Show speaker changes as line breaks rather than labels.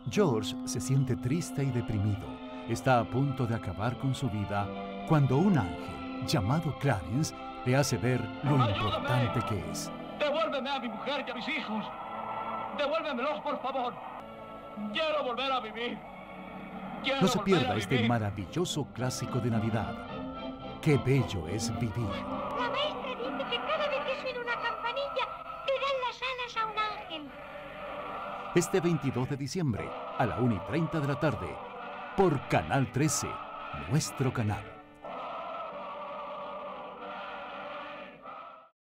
George se siente triste y deprimido. Está a punto de acabar con su vida cuando un ángel llamado Clarence le hace ver lo importante que es.
¡Devuélveme a mi mujer y a mis hijos! ¡Devuélvemelos, por favor! ¡Quiero volver a vivir!
No se pierda este maravilloso clásico de Navidad. ¡Qué bello es vivir!
La maestra dice que cada vez que suene una campanilla, le dan las alas a un ángel.
Este 22 de diciembre, a la 1:30 de la tarde, por Canal 13, nuestro canal.